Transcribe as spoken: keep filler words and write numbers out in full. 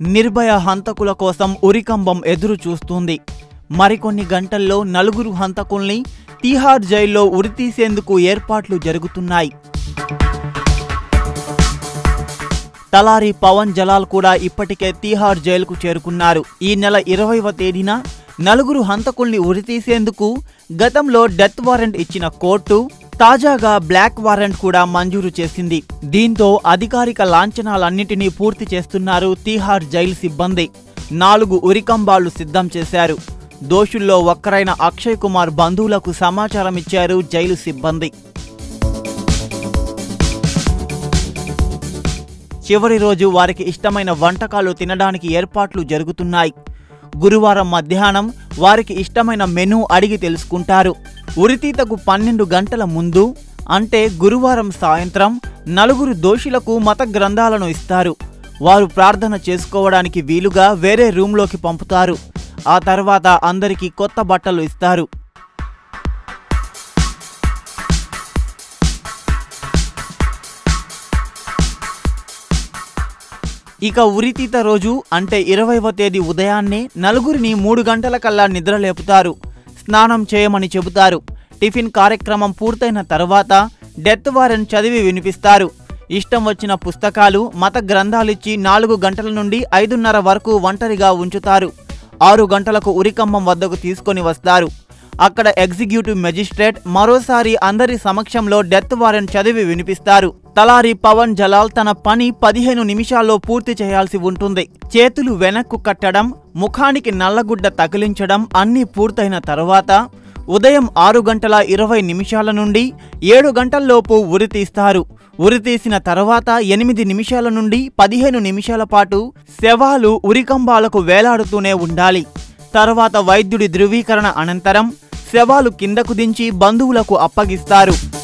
నిర్భయ హంతకుల కోసం ఉరికంబం ఎదురు చూస్తుంది. మరికొన్ని గంటల్లో నలుగురు హంతకుల్ని తీహార్ జైల్లో ఉరితీసేందుకు ఏర్పాట్లు జరుగుతున్నాయి. తలారి పవన్ జలాల్ కూడా ఇప్పటికే తీహార్ జైలుకు చేరుకున్నారు. ఈ నెల ఇరవైవ తేదీన నలుగురు హంతకుల్ని ఉరితీసేందుకు గతంలో డెత్ వారెంట్ ఇచ్చిన కోర్టు తాజాగా బ్లాక్ వారెంట్ కూడా మంజూరు చేసింది. దీంతో అధికారిక లాంఛనాలన్నింటినీ పూర్తి చేస్తున్నారు తీహార్ జైలు సిబ్బంది. నాలుగు ఉరికంబాలు సిద్ధం చేశారు. దోషుల్లో ఒక్కరైన అక్షయ్ కుమార్ బంధువులకు సమాచారం ఇచ్చారు జైలు సిబ్బంది. చివరి రోజు వారికి ఇష్టమైన వంటకాలు తినడానికి ఏర్పాట్లు జరుగుతున్నాయి. గురువారం మధ్యాహ్నం వారికి ఇష్టమైన మెనూ అడిగి తెలుసుకుంటారు. ఉరితీతకు పన్నెండు గంటల ముందు అంటే గురువారం సాయంత్రం నలుగురు దోషులకు మత గ్రంథాలను ఇస్తారు. వారు ప్రార్థన చేసుకోవడానికి వీలుగా వేరే రూంలోకి పంపుతారు. ఆ తర్వాత అందరికీ కొత్త బట్టలు ఇస్తారు. ఇక ఉరితీత రోజు అంటే ఇరవైవ తేదీ ఉదయాన్నే నలుగురిని మూడు గంటల కల్లా నిద్రలేపుతారు. స్నానం చేయమని చెబుతారు. టిఫిన్ కార్యక్రమం పూర్తయిన తర్వాత డెత్ వారెంట్ చదివి వినిపిస్తారు. ఇష్టం వచ్చిన పుస్తకాలు, మత గ్రంథాలిచ్చి నాలుగు గంటల నుండి ఐదున్నర వరకు ఒంటరిగా ఉంచుతారు. ఆరు గంటలకు ఉరికంబం వద్దకు తీసుకొని వస్తారు. అక్కడ ఎగ్జిక్యూటివ్ మెజిస్ట్రేట్ మరోసారి అందరి సమక్షంలో డెత్ వారెంట్ చదివి వినిపిస్తారు. తలారి పవన్ జలాల్ తన పని పదిహేను నిమిషాల్లో పూర్తి చేయాల్సి ఉంటుంది. చేతులు వెనక్కు కట్టడం, ముఖానికి నల్లగుడ్డ తగిలించడం అన్నీ పూర్తయిన తర్వాత ఉదయం ఆరు గంటల ఇరవై నిమిషాల నుండి ఏడు గంటల్లోపు ఉరితీస్తారు. ఉరితీసిన తర్వాత ఎనిమిది నిమిషాల నుండి పదిహేను నిమిషాల పాటు శవాలు ఉరికంబాలకు వేలాడుతూనే ఉండాలి. తర్వాత వైద్యుడి ధృవీకరణ అనంతరం శవాలు కిందకు దించి బంధువులకు అప్పగిస్తారు.